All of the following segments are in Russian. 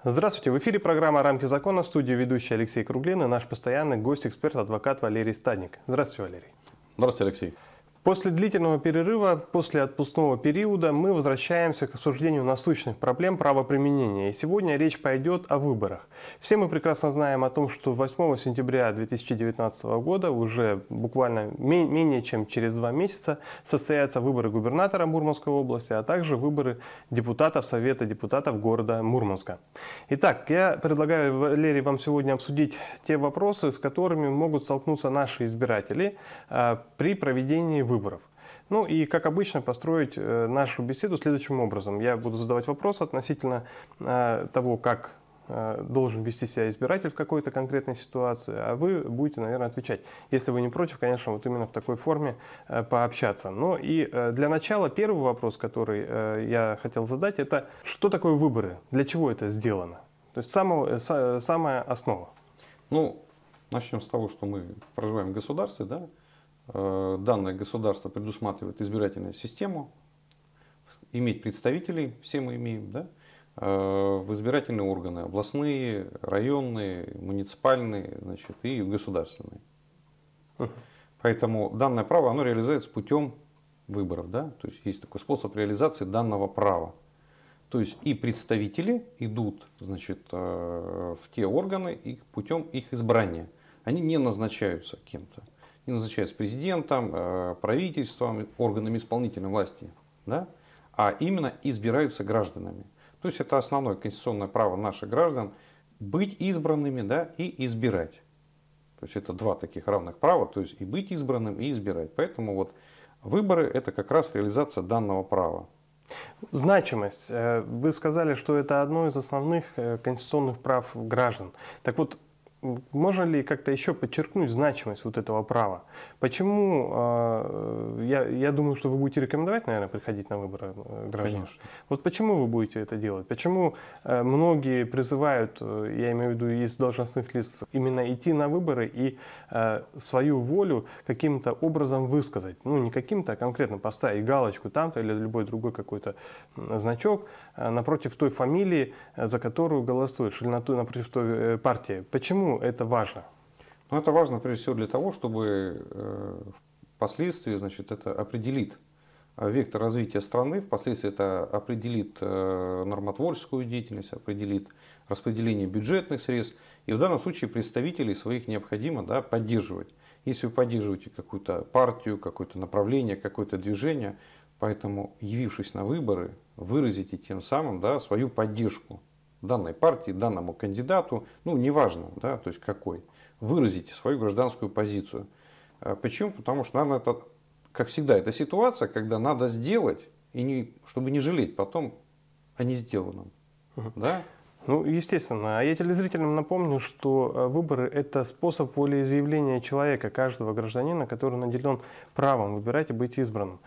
Здравствуйте, в эфире программа «Рамки закона», в студии ведущий Алексей Круглин и наш постоянный гость, эксперт, адвокат Валерий Стадник. Здравствуйте, Валерий. Здравствуйте, Алексей. После длительного перерыва, после отпускного периода мы возвращаемся к обсуждению насущных проблем правоприменения. И сегодня речь пойдет о выборах. Все мы прекрасно знаем о том, что 8 сентября 2019 года, уже буквально менее чем через 2 месяца, состоятся выборы губернатора Мурманской области, а также выборы депутатов Совета депутатов города Мурманска. Итак, я предлагаю, Валерий, вам сегодня обсудить те вопросы, с которыми могут столкнуться наши избиратели при проведении выборов. Ну и, как обычно, построить нашу беседу следующим образом. Я буду задавать вопросы относительно того, как должен вести себя избиратель в какой-то конкретной ситуации, а вы будете, наверное, отвечать. Если вы не против, конечно, вот именно в такой форме пообщаться. Но и для начала первый вопрос, который я хотел задать, это что такое выборы? Для чего это сделано? То есть самая основа. Ну, начнем с того, что мы проживаем в государстве, да? Данное государство предусматривает избирательную систему, иметь представителей, все мы имеем, да? В избирательные органы, областные, районные, муниципальные, значит, и государственные. Поэтому данное право, оно реализуется путем выборов, да? То есть есть такой способ реализации данного права. То есть и представители идут, значит, в те органы и путем их избрания. Они не назначаются кем-то. Не назначаются президентом, правительством, органами исполнительной власти, да? А именно избираются гражданами. То есть это основное конституционное право наших граждан быть избранными, да, и избирать. То есть это два таких равных права, то есть и быть избранным, и избирать. Поэтому вот выборы — это как раз реализация данного права. Значимость. Вы сказали, что это одно из основных конституционных прав граждан. Так вот, можно ли как-то еще подчеркнуть значимость вот этого права? Почему, я думаю, что вы будете рекомендовать, наверное, приходить на выборы граждан? Конечно. Вот почему вы будете это делать? Почему многие призывают, я имею в виду из должностных лиц, именно идти на выборы и свою волю каким-то образом высказать? Ну, не каким-то, а конкретно поставить галочку там-то или любой другой какой-то значок напротив той фамилии, за которую голосуешь, или напротив той партии. Почему это важно? Ну, это важно прежде всего для того, чтобы впоследствии, значит, это определит вектор развития страны, впоследствии это определит нормотворческую деятельность, определит распределение бюджетных средств. И в данном случае представителей своих необходимо, да, поддерживать. Если вы поддерживаете какую-то партию, какое-то направление, какое-то движение, поэтому, явившись на выборы, выразите тем самым, да, свою поддержку данной партии, данному кандидату, ну, неважно, да, то есть какой, выразите свою гражданскую позицию. Почему? Потому что, наверное, это, как всегда, это ситуация, когда надо сделать, чтобы не жалеть потом о несделанном. Да? Ну, естественно. А я телезрителям напомню, что выборы – это способ волеизъявления человека, каждого гражданина, который наделен правом выбирать и быть избранным.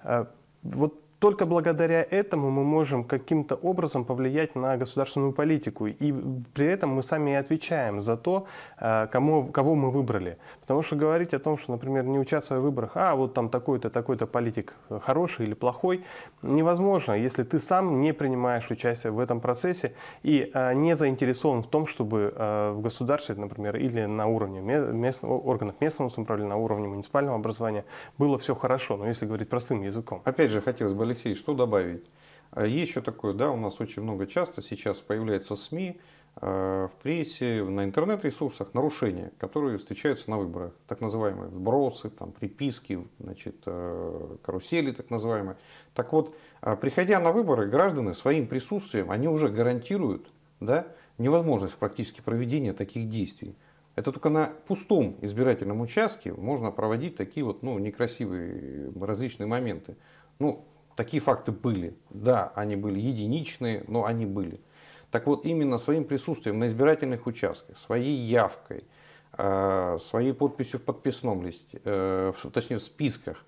Вот только благодаря этому мы можем каким-то образом повлиять на государственную политику. И при этом мы сами и отвечаем за то, кого мы выбрали. Потому что говорить о том, что, например, не участвуя в выборах, вот там такой-то, такой-то политик хороший или плохой, невозможно, если ты сам не принимаешь участие в этом процессе и не заинтересован в том, чтобы в государстве, например, или на уровне органов местного самоуправления, на уровне муниципального образования было все хорошо. Но если говорить простым языком. Опять же, хотелось бы, Алексей, что добавить? Есть еще такое, да, у нас очень много часто сейчас появляется в СМИ, в прессе, на интернет-ресурсах нарушения, которые встречаются на выборах. Так называемые вбросы, там, приписки, значит, карусели так называемые. Так вот, приходя на выборы, граждане своим присутствием, они уже гарантируют, да, невозможность практически проведения таких действий. Это только на пустом избирательном участке можно проводить такие вот, ну, некрасивые различные моменты. Ну, такие факты были. Да, они были единичные, но они были. Так вот, именно своим присутствием на избирательных участках, своей явкой, своей подписью в подписном листе, точнее в списках,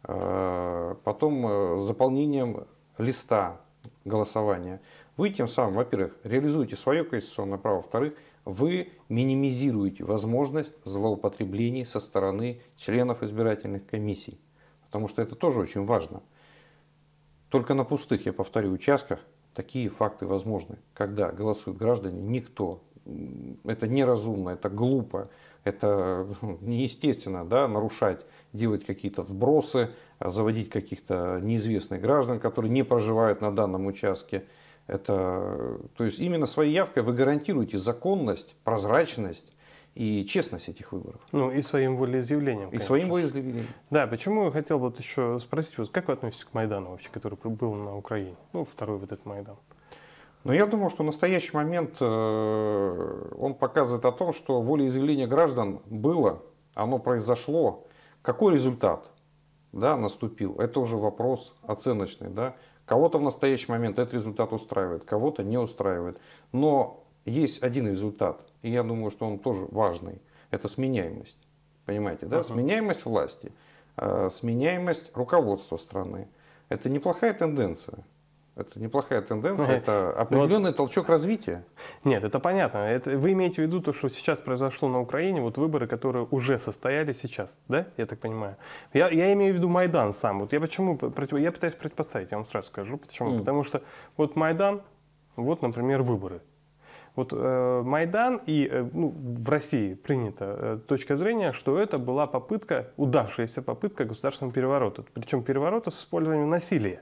потом заполнением листа голосования, вы тем самым, во-первых, реализуете свое конституционное право, во-вторых, вы минимизируете возможность злоупотреблений со стороны членов избирательных комиссий. Потому что это тоже очень важно. Только на пустых, я повторю, участках такие факты возможны, когда голосуют граждане, никто. Это неразумно, это глупо, это неестественно, да, нарушать, делать какие-то вбросы, заводить каких-то неизвестных граждан, которые не проживают на данном участке. Это, то есть именно своей явкой вы гарантируете законность, прозрачность и честность этих выборов. Ну и своим волеизъявлением. И своим волеизъявлением. Да, почему я хотел вот еще спросить, вот как вы относитесь к Майдану вообще, который был на Украине? Ну, второй вот этот Майдан. Но я думаю, что в настоящий момент он показывает о том, что волеизъявление граждан было, оно произошло. Какой результат, да, наступил, это уже вопрос оценочный. Да? Кого-то в настоящий момент этот результат устраивает, кого-то не устраивает. Но есть один результат, и я думаю, что он тоже важный. Это сменяемость. Понимаете, да? Сменяемость власти, сменяемость руководства страны. Это неплохая тенденция. Это неплохая тенденция, это определенный толчок развития. Нет, это понятно. Это, вы имеете в виду то, что сейчас произошло на Украине, вот выборы, которые уже состоялись сейчас, да? Я так понимаю. Я имею в виду Майдан сам. Вот я почему я пытаюсь предпоставить, я вам сразу скажу, почему. Потому что вот Майдан, вот, например, выборы. Вот Майдан и ну, в России принята точка зрения, что это была попытка, удавшаяся попытка государственного переворота. Причем переворота с использованием насилия.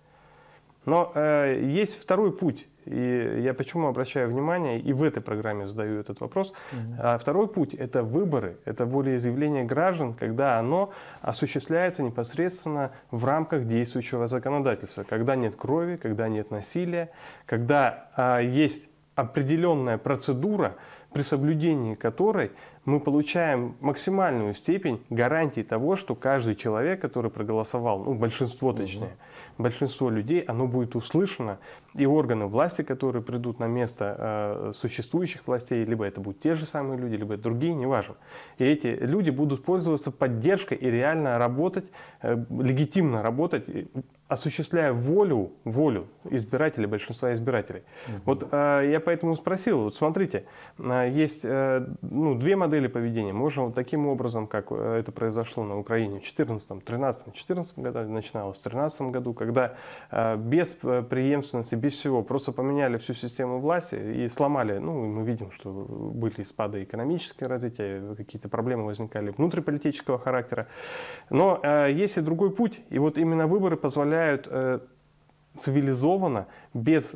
Но есть второй путь, и я почему обращаю внимание, и в этой программе задаю этот вопрос. Второй путь – это выборы, это волеизъявление граждан, когда оно осуществляется непосредственно в рамках действующего законодательства, когда нет крови, когда нет насилия, когда есть определенная процедура, при соблюдении которой мы получаем максимальную степень гарантии того, что каждый человек, который проголосовал, ну большинство точнее, большинство людей, оно будет услышано, и органы власти, которые придут на место существующих властей, либо это будут те же самые люди, либо другие, неважно. И эти люди будут пользоваться поддержкой и реально работать, легитимно работать, осуществляя волю избирателей, большинства избирателей. Вот я поэтому спросил, вот смотрите, есть две модели поведения. Можно вот таким образом, как это произошло на Украине в 2014, 2013, 2014 году, начиналось в 2013 году, когда без преемственности, без всего, просто поменяли всю систему власти и сломали, ну мы видим, что были спады экономического развития, какие-то проблемы возникали внутриполитического характера. Но есть и другой путь, и вот именно выборы позволяют цивилизованно, без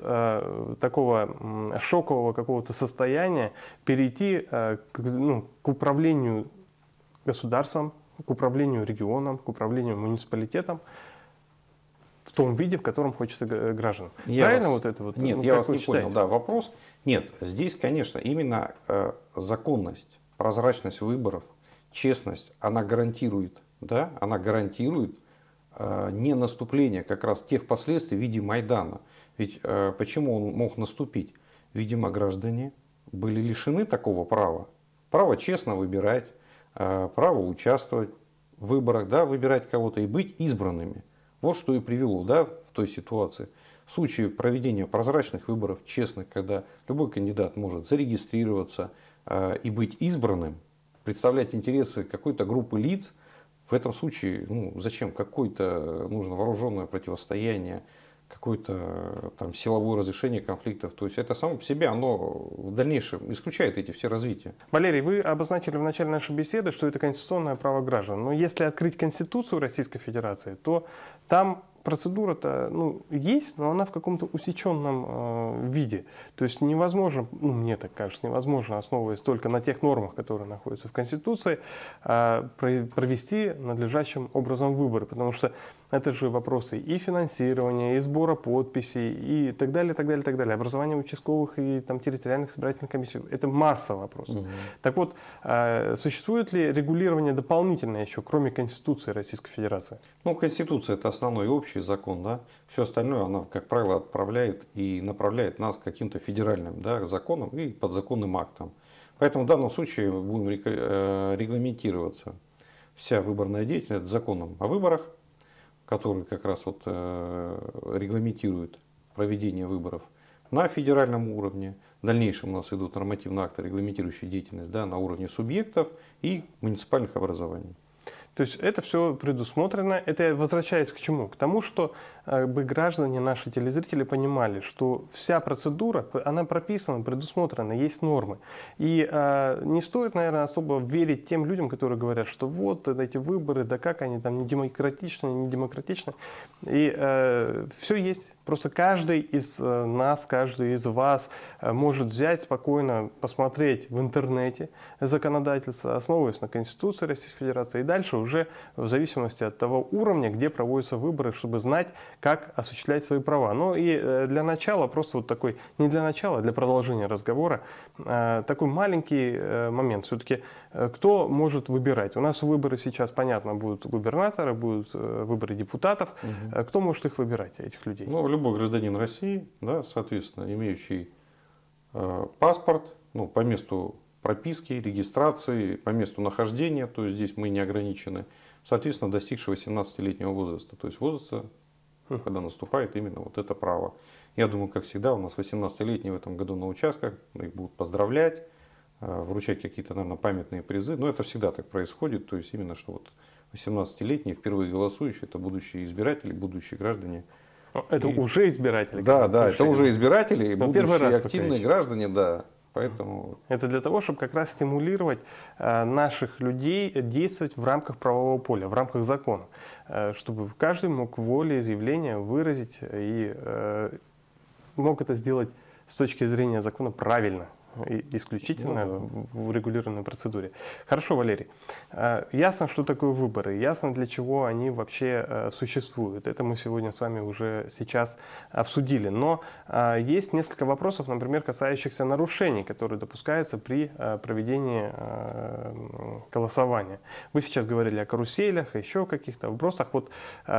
такого шокового какого-то состояния перейти к управлению государством, к управлению регионом, к управлению муниципалитетом в том виде, в котором хочется гражданам. Правильно вот это вот? Нет, я вас не понял. Да, вопрос. Нет, здесь, конечно, именно законность, прозрачность выборов, честность, она гарантирует, да, она гарантирует не наступление как раз тех последствий в виде Майдана. Ведь почему он мог наступить? Видимо, граждане были лишены такого права. Право честно выбирать, право участвовать в выборах, да, выбирать кого-то и быть избранными. Вот что и привело, да, в той ситуации. В случае проведения прозрачных выборов, честных, когда любой кандидат может зарегистрироваться и быть избранным, представлять интересы какой-то группы лиц, в этом случае, ну, зачем какое-то нужно вооруженное противостояние, какое-то там силовое разрешение конфликтов. То есть это само по себе, оно в дальнейшем исключает эти все развития. Валерий, вы обозначили в начале нашей беседы, что это конституционное право граждан. Но если открыть Конституцию Российской Федерации, то там процедура-то есть, но она в каком-то усеченном виде. То есть невозможно, мне так кажется, невозможно, основываясь только на тех нормах, которые находятся в Конституции, провести надлежащим образом выборы. Потому что это же вопросы и финансирования, и сбора подписей, и так далее, так далее, так далее. Образование участковых и там, территориальных избирательных комиссий. Это масса вопросов. Так вот, существует ли регулирование дополнительное еще, кроме Конституции Российской Федерации? Ну, Конституция – это основной общий закон, да. Все остальное она, как правило, отправляет и направляет нас к каким-то федеральным, да, законам и подзаконным актам. Поэтому в данном случае будем регламентироваться вся выборная деятельность законом о выборах, который как раз вот регламентирует проведение выборов на федеральном уровне. В дальнейшем у нас идут нормативные акты, регламентирующие деятельность, да, на уровне субъектов и муниципальных образований. То есть это все предусмотрено. Это я возвращаюсь к чему? К тому, что граждане, наши телезрители понимали, что вся процедура, она прописана, предусмотрена, есть нормы. И не стоит, наверное, особо верить тем людям, которые говорят, что вот эти выборы, да как они там не демократичны, не демократичны. И все есть. Просто каждый из нас, каждый из вас может взять спокойно, посмотреть в интернете законодательство, основываясь на Конституции Российской Федерации, и дальше уже в зависимости от того уровня, где проводятся выборы, чтобы знать, как осуществлять свои права. Ну и для начала, просто вот такой, не для начала, а для продолжения разговора, такой маленький момент. Все-таки кто может выбирать? У нас выборы сейчас, понятно, будут губернаторы, будут выборы депутатов. Кто может их выбирать, этих людей? Ну, любой гражданин России, да, соответственно, имеющий паспорт, ну, по месту прописки, регистрации, по месту нахождения, то есть здесь мы не ограничены, соответственно, достигший 18-летнего возраста, то есть возраста, когда наступает именно вот это право. Я думаю, как всегда, у нас 18-летние в этом году на участках, их будут поздравлять, вручать какие-то, наверное, памятные призы, но это всегда так происходит, то есть именно, что вот 18-летние, впервые голосующие, это будущие избиратели, будущие граждане. Это уже избиратели? Да, да, это уже избиратели, будущие активные только граждане, да. Поэтому... Это для того, чтобы как раз стимулировать наших людей действовать в рамках правового поля, в рамках закона, чтобы каждый мог волеизъявление выразить и мог это сделать с точки зрения закона правильно, и исключительно в урегулированной процедуре. Хорошо, Валерий. Ясно, что такое выборы, ясно, для чего они вообще существуют. Это мы сегодня с вами уже сейчас обсудили. Но есть несколько вопросов, например, касающихся нарушений, которые допускаются при проведении голосования. Вы сейчас говорили о каруселях, еще каких-то вопросах. Вот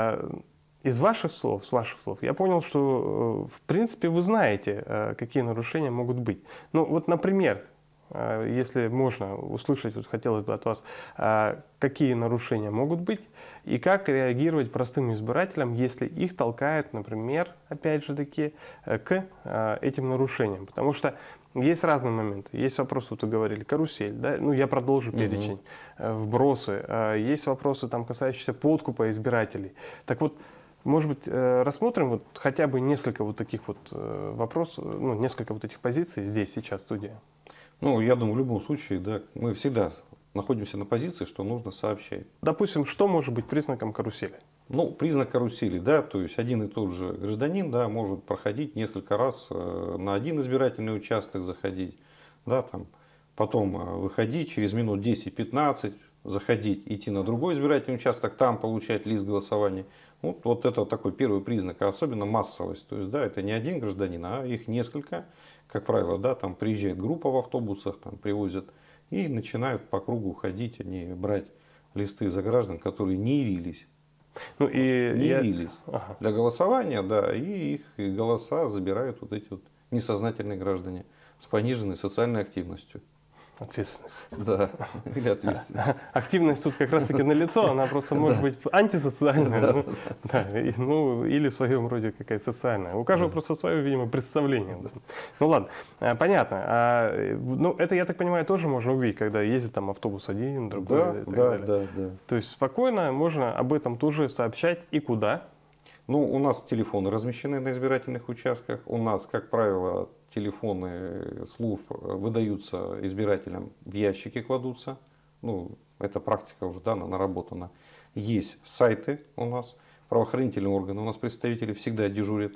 из ваших слов, с ваших слов, я понял, что, в принципе, вы знаете, какие нарушения могут быть. Ну, вот, например, если можно услышать, вот хотелось бы от вас, какие нарушения могут быть и как реагировать простым избирателям, если их толкает, например, опять же таки, к этим нарушениям. Потому что есть разные моменты. Есть вопросы, вот вы говорили, карусель, да? Ну, я продолжу перечень, вбросы. Есть вопросы, там, касающиеся подкупа избирателей. Так вот, может быть, рассмотрим вот хотя бы несколько вот таких вот вопросов, ну, несколько вот этих позиций здесь, сейчас, в студии. Ну, я думаю, в любом случае, да, мы всегда находимся на позиции, что нужно сообщать. Допустим, что может быть признаком карусели? Ну, признак карусели, да, то есть один и тот же гражданин, да, может проходить несколько раз на один избирательный участок заходить, да, там, потом выходить через минут 10-15, заходить, идти на другой избирательный участок, там получать лист голосования. Вот это такой первый признак, а особенно массовость. То есть, да, это не один гражданин, а их несколько. Как правило, да, там приезжает группа в автобусах, там привозят и начинают по кругу ходить, они брать листы за граждан, которые не явились. Ну, и не явились для голосования, да, и их голоса забирают вот эти вот несознательные граждане с пониженной социальной активностью. Ответственность. Да, или ответственность. Активность тут как раз-таки налицо, она просто может быть антисоциальная, ну, или в своем роде какая-то социальная. У каждого просто свое, видимо, представление. Ну ладно, понятно. Ну, это, я так понимаю, тоже можно увидеть, когда ездит там автобус один, другой и так далее. Да. То есть спокойно можно об этом тоже сообщать и куда? Ну, у нас телефоны размещены на избирательных участках. У нас, как правило, телефоны служб выдаются избирателям, в ящики кладутся. Ну, эта практика уже дана, наработана. Есть сайты у нас, правоохранительные органы. У нас представители всегда дежурят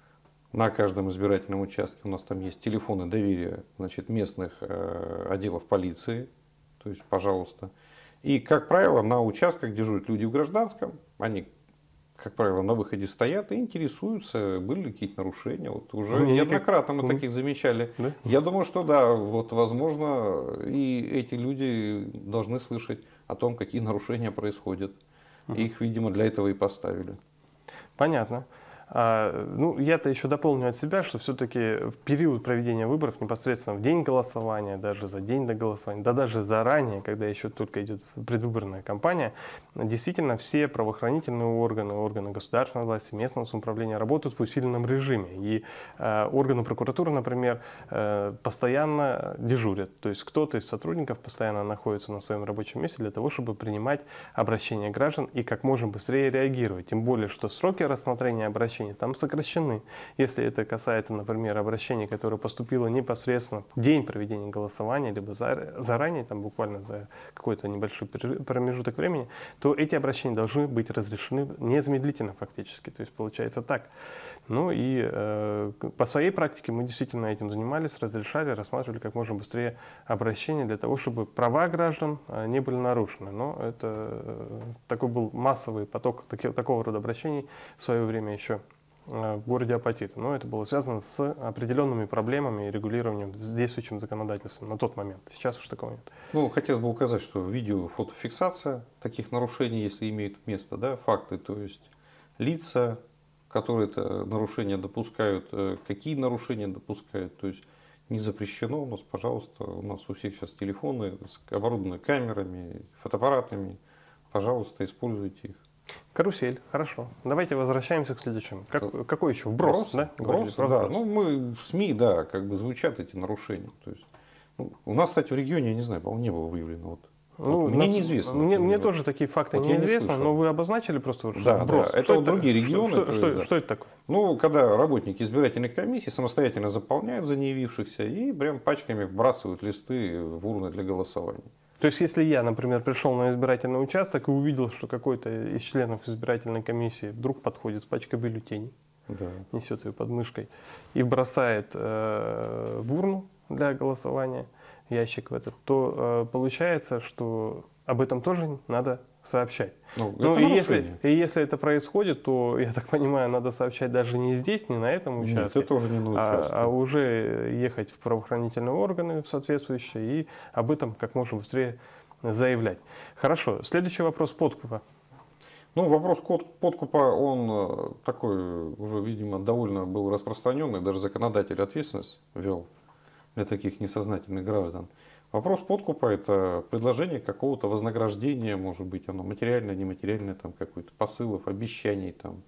на каждом избирательном участке. У нас там есть телефоны доверия, значит, местных отделов полиции. То есть, пожалуйста. И, как правило, на участках дежурят люди в гражданском. Они, как правило, на выходе стоят и интересуются, были ли какие-то нарушения. Вот уже неоднократно мы таких замечали. Да? Я думаю, что да, вот возможно, и эти люди должны слышать о том, какие нарушения происходят. Их, видимо, для этого и поставили. Понятно. Ну, я-то еще дополню от себя, что все-таки в период проведения выборов, непосредственно в день голосования, даже за день до голосования, да даже заранее, когда еще только идет предвыборная кампания, действительно все правоохранительные органы, органы государственной власти, местного самоуправления работают в усиленном режиме. И органы прокуратуры, например, постоянно дежурят. То есть кто-то из сотрудников постоянно находится на своем рабочем месте для того, чтобы принимать обращения граждан и как можно быстрее реагировать. Тем более, что сроки рассмотрения обращений там сокращены. Если это касается, например, обращений, которое поступило непосредственно в день проведения голосования, либо заранее, там буквально за какой-то небольшой промежуток времени, то эти обращения должны быть разрешены незамедлительно фактически. То есть получается так. Ну и по своей практике мы действительно этим занимались, разрешали, рассматривали как можно быстрее обращения для того, чтобы права граждан не были нарушены. Но это такой был массовый поток такого рода обращений в свое время еще в городе Апатиты. Но это было связано с определенными проблемами и регулированием с действующим законодательством на тот момент. Сейчас уж такого нет. Ну, хотелось бы указать, что видео, фотофиксация таких нарушений, если имеют место, да, факты, то есть лица, которые это нарушения допускают, какие нарушения допускают, то есть не запрещено у нас, пожалуйста, у нас у всех сейчас телефоны оборудованы камерами, фотоаппаратами, пожалуйста, используйте их. Карусель, хорошо. Давайте возвращаемся к следующему. Какой еще? Вброс, да? Вброс, да. Ну, мы в СМИ, да, как бы звучат эти нарушения. То есть, ну, у нас, кстати, в регионе, я не знаю, по-моему, не было выявлено. Вот мне неизвестно. Мне тоже такие факты вот неизвестны, но вы обозначили просто да, вброс. Да, это вот другие регионы. Что это такое? Ну, когда работники избирательной комиссии самостоятельно заполняют за неявившихся и прям пачками вбрасывают листы в урны для голосования. То есть, если я, например, пришел на избирательный участок и увидел, что какой-то из членов избирательной комиссии вдруг подходит с пачкой бюллетеней, да, несет ее под мышкой и бросает в урну для голосования, ящик в этот, то получается, что об этом тоже надо сообщать. Ну, и если это происходит, то, я так понимаю, надо сообщать даже не здесь, не на этом участке, нет, это уже не на участке. А уже ехать в правоохранительные органы соответствующие и об этом как можно быстрее заявлять. Хорошо. Следующий вопрос подкупа. Ну, вопрос подкупа, он такой уже, видимо, довольно был распространенный, даже законодатель ответственность ввел для таких несознательных граждан. Вопрос подкупа – это предложение какого-то вознаграждения, может быть, оно материальное, нематериальное, там какое-то посылов, обещаний там,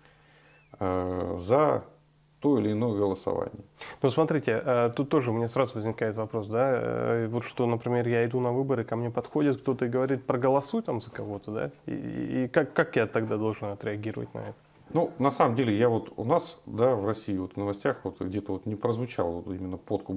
за то или иное голосование. Ну, смотрите, тут тоже у меня сразу возникает вопрос, да, вот что, например, я иду на выборы, ко мне подходит кто-то и говорит, проголосуй там за кого-то, да, и как я тогда должен отреагировать на это? Ну, на самом деле, я вот у нас, да, в России, вот в новостях вот где-то вот не прозвучал вот именно подкуп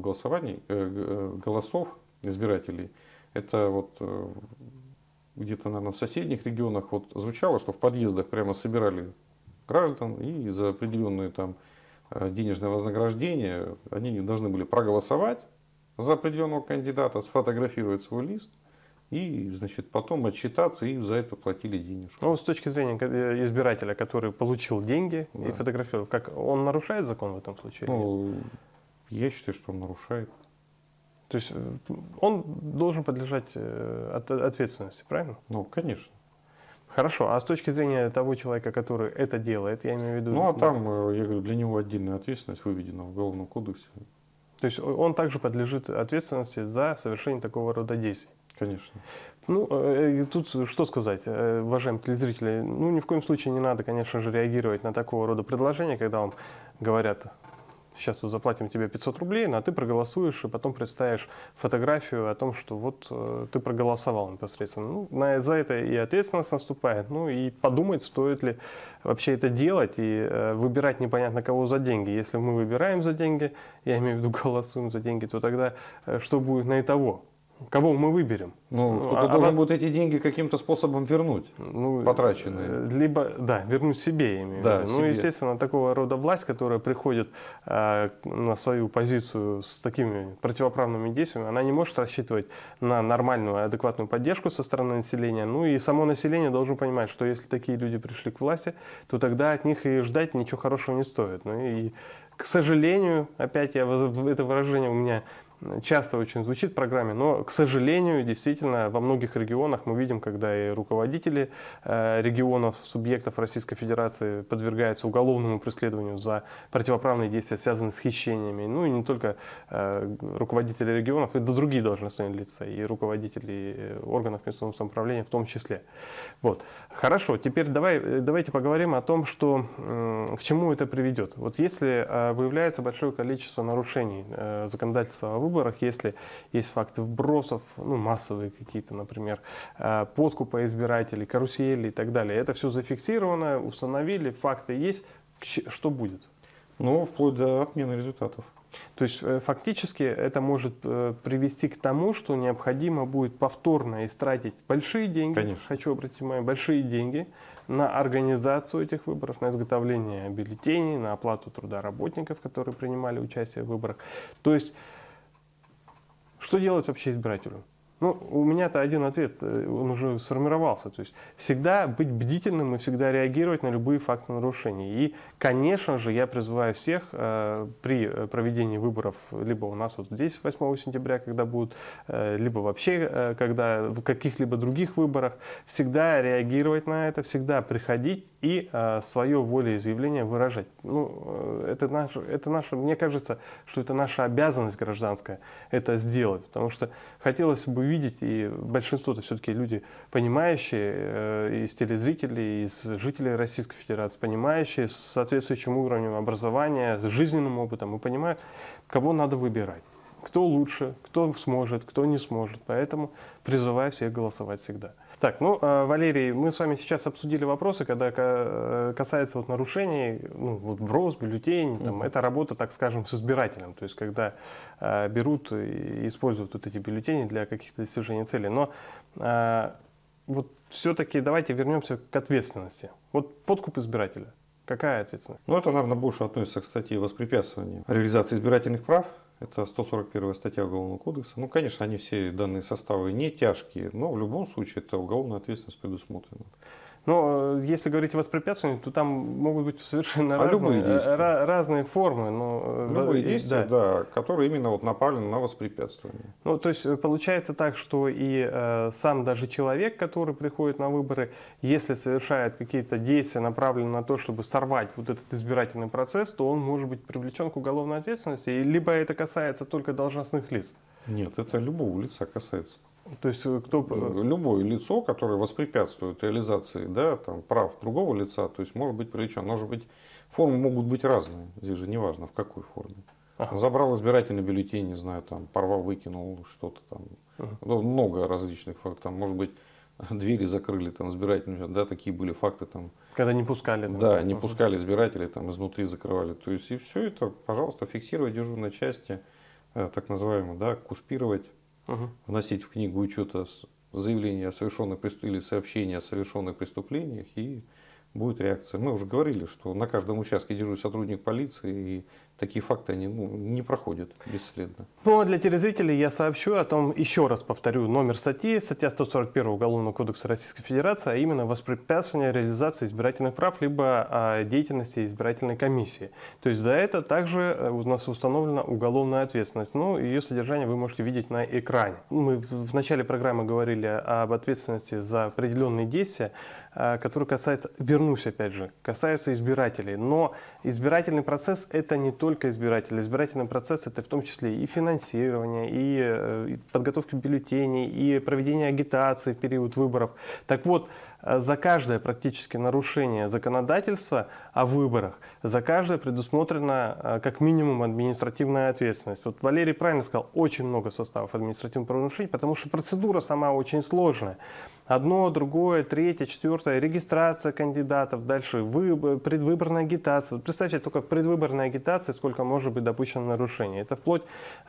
голосов избирателей. Это вот где-то, наверное, в соседних регионах вот звучало, что в подъездах прямо собирали граждан и за определенные там денежное вознаграждение они не должны были проголосовать за определенного кандидата, сфотографировать свой лист и, значит, потом отчитаться и за это платили денежку. Ну, с точки зрения избирателя, который получил деньги, да, и фотографировал, как он нарушает закон в этом случае? Ну, я считаю, что он нарушает. То есть он должен подлежать ответственности, правильно? Ну, конечно. Хорошо, а с точки зрения того человека, который это делает, я имею в виду... Ну, а там, я говорю, для него отдельная ответственность выведена в Уголовном кодексе. То есть он также подлежит ответственности за совершение такого рода действий? Конечно. Ну, тут что сказать, уважаемые телезрители, ну, ни в коем случае не надо, конечно же, реагировать на такого рода предложения, когда вам говорят... Сейчас вот заплатим тебе 500 рублей, но ты проголосуешь и потом представишь фотографию о том, что вот ты проголосовал непосредственно. Ну, за это и ответственность наступает, ну и подумать, стоит ли вообще это делать и выбирать непонятно кого за деньги. Если мы выбираем за деньги, я имею в виду голосуем за деньги, то тогда что будет на итого? Кого мы выберем? Ну, кто-то должен будет эти деньги каким-то способом вернуть, потраченные. Либо, да, вернуть себе, я имею в виду. Ну, естественно, такого рода власть, которая приходит на свою позицию с такими противоправными действиями, она не может рассчитывать на нормальную, адекватную поддержку со стороны населения. Ну и само население должно понимать, что если такие люди пришли к власти, то тогда от них и ждать ничего хорошего не стоит. Ну и, к сожалению, опять это выражение у меня часто очень звучит в программе, но, к сожалению, действительно, во многих регионах мы видим, когда и руководители регионов, субъектов Российской Федерации подвергаются уголовному преследованию за противоправные действия, связанные с хищениями. Ну и не только руководители регионов, это другие должностные лица, и руководители органов местного самоуправления в том числе. Вот. Хорошо, теперь давайте поговорим о том, что, к чему это приведет. Вот если выявляется большое количество нарушений законодательства о выборах, если есть факты вбросов, ну, массовые какие-то, например, подкупа избирателей, карусели и так далее, это все зафиксировано, установили, факты есть, что будет? Ну, вплоть до отмены результатов. То есть фактически это может привести к тому, что необходимо будет повторно истратить большие деньги, Конечно. хочу обратить внимание, большие деньги на организацию этих выборов, на изготовление бюллетеней, на оплату труда работников, которые принимали участие в выборах. То есть что делать вообще избирателю? Ну, у меня-то один ответ, он уже сформировался. То есть всегда быть бдительным и всегда реагировать на любые факты нарушений. И, конечно же, я призываю всех при проведении выборов, либо у нас вот здесь 8 сентября, когда будут, либо вообще, когда в каких-либо других выборах, всегда реагировать на это, всегда приходить и свое волеизъявление выражать. Ну, это наше, мне кажется, что это наша обязанность гражданская это сделать. Потому что хотелось бы видеть, и большинство-то все-таки люди понимающие, из телезрителей, из жителей Российской Федерации, понимающие, с соответствующим уровнем образования, с жизненным опытом, и понимают, кого надо выбирать. Кто лучше, кто сможет, кто не сможет. Поэтому призываю всех голосовать всегда. Так, ну, Валерий, мы с вами сейчас обсудили вопросы, когда касается вот нарушений, ну, вот вброс, бюллетень, там, это работа, так скажем, с избирателем, то есть когда берут и используют вот эти бюллетени для каких-то достижений целей. Но вот все-таки давайте вернемся к ответственности. Вот подкуп избирателя. Какая ответственность? Ну, это, наверное, больше относится к статье воспрепятствования реализации избирательных прав. Это 141 статья Уголовного кодекса. Ну, конечно, они все данные составы не тяжкие, но в любом случае это уголовная ответственность предусмотрена. Но если говорить о воспрепятствовании, то там могут быть совершенно разные формы. Но, любые действия, да, которые именно вот направлены на воспрепятствование. Ну, то есть получается так, что и сам даже человек, который приходит на выборы, если совершает какие-то действия, направленные на то, чтобы сорвать вот этот избирательный процесс, то он может быть привлечен к уголовной ответственности, либо это касается только должностных лиц. Нет, это любого лица касается. То есть кто... Любое лицо, которое воспрепятствует реализации, да, там, прав другого лица, то есть может быть привлечен. Может быть, формы могут быть разные. Здесь же не важно, в какой форме. Ага. Забрал избирательный бюллетень, не знаю, там, порвал, выкинул что-то там. Ага. Много различных фактов. Там, может быть, двери закрыли там избирательные, да, такие были факты там. Когда не пускали. Да, не пускали избирателей, там изнутри закрывали. То есть и все это, пожалуйста, фиксировать дежурной части, так называемое, да, куспировать. Вносить в книгу учета заявление о совершенных или сообщение о совершенных преступлениях, и будет реакция. Мы уже говорили, что на каждом участке дежурит сотрудник полиции, и такие факты они не проходят бесследно. Ну, а для телезрителей я сообщу о том, еще раз повторю, номер статья 141 Уголовного кодекса Российской Федерации, а именно воспрепятствование реализации избирательных прав, либо деятельности избирательной комиссии. То есть за это также у нас установлена уголовная ответственность. Ну, ее содержание вы можете видеть на экране. Мы в начале программы говорили об ответственности за определенные действия, которые касаются, вернусь опять же, касаются избирателей. Но избирательный процесс это не только избиратели. Избирательный процесс это в том числе и финансирование, и подготовка бюллетеней, и проведение агитации в период выборов. Так вот, за каждое практически нарушение законодательства о выборах, за каждое предусмотрена как минимум административная ответственность. Вот Валерий правильно сказал, очень много составов административных правонарушений, потому что процедура сама очень сложная. Одно, другое, третье, четвертое, регистрация кандидатов, дальше предвыборная агитация. Вот представьте, только в предвыборной агитации сколько может быть допущено нарушений. Это вплоть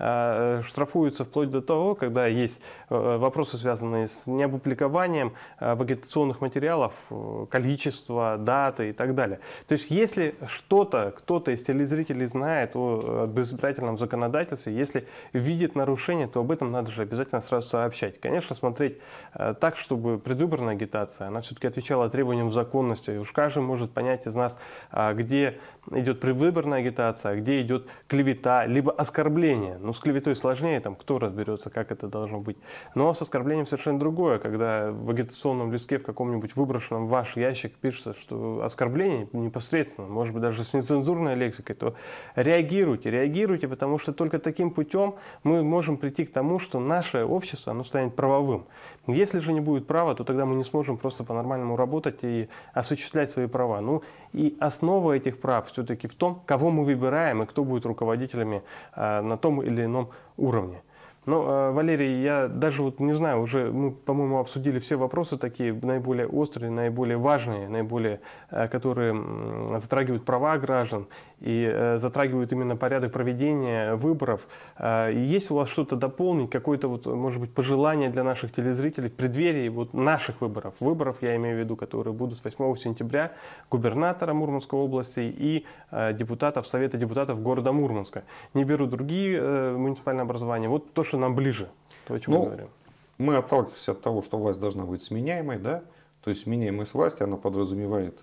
штрафуется вплоть до того, когда есть вопросы, связанные с неопубликованием в агитационных материалов, количество, даты и так далее. То есть если кто-то из телезрителей знает об избирательном законодательстве, если видит нарушение, то об этом надо же обязательно сразу сообщать. Конечно, смотреть так, чтобы предвыборная агитация, она все-таки отвечала требованиям законности. И уж каждый может понять из нас, где идет предвыборная агитация, где идет клевета, либо оскорбление. Ну, с клеветой сложнее, там, кто разберется, как это должно быть. Но с оскорблением совершенно другое, когда в агитационном листке в каком-нибудь выброшенном в ваш ящик пишется, что оскорбление непосредственно, может быть, даже с нецензурной лексикой, то реагируйте, потому что только таким путем мы можем прийти к тому, что наше общество, оно станет правовым. Если же не будет права, то тогда мы не сможем просто по-нормальному работать и осуществлять свои права. Ну и основа этих прав все-таки в том, кого мы выбираем и кто будет руководителями на том или ином уровне. Ну, Валерий, я даже вот не знаю, уже мы, по-моему, обсудили все вопросы такие наиболее острые, наиболее важные, наиболее, которые затрагивают права граждан и затрагивают именно порядок проведения выборов. Есть у вас что-то дополнить, какое-то, вот, может быть, пожелание для наших телезрителей в преддверии вот наших выборов? Выборов, я имею в виду, которые будут 8 сентября, губернатора Мурманской области и депутатов Совета депутатов города Мурманска. Не беру другие муниципальные образования. Вот то, что нам ближе, то, о чем мы говорим. Мы отталкиваемся от того, что власть должна быть сменяемой, да? То есть сменяемость власти, она подразумевает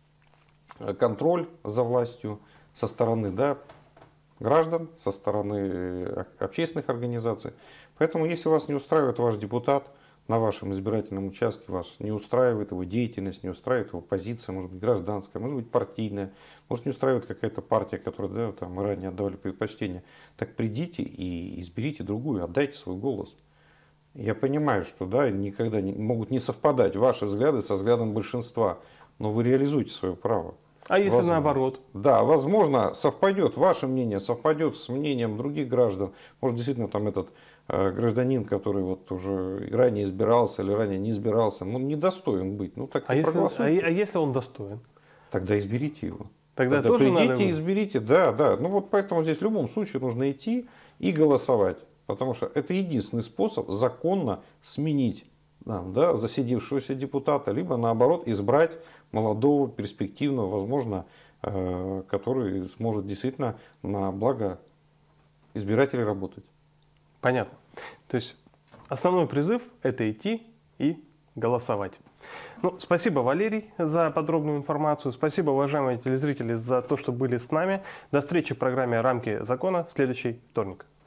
контроль за властью со стороны, да, граждан, со стороны общественных организаций. Поэтому, если вас не устраивает ваш депутат на вашем избирательном участке, вас не устраивает его деятельность, не устраивает его позиция, может быть гражданская, может быть партийная, может не устраивает какая-то партия, которой, да, там, мы ранее отдавали предпочтение, так придите и изберите другую, отдайте свой голос. Я понимаю, что да, никогда могут не совпадать ваши взгляды со взглядом большинства, но вы реализуете свое право. А если наоборот? Да, возможно, совпадет ваше мнение, совпадет с мнением других граждан. Может, действительно, там этот гражданин, который вот уже ранее избирался или ранее не избирался, ну, недостоин быть. Ну, так если он достоин? Тогда изберите его. Тогда тоже придите, надо... изберите, да. Ну, вот поэтому здесь в любом случае нужно идти и голосовать. Потому что это единственный способ законно сменить засидевшегося депутата, либо наоборот избрать молодого, перспективного, возможно, который сможет действительно на благо избирателей работать. Понятно. То есть основной призыв – это идти и голосовать. Ну, спасибо, Валерий, за подробную информацию. Спасибо, уважаемые телезрители, за то, что были с нами. До встречи в программе «Рамки закона» в следующий вторник.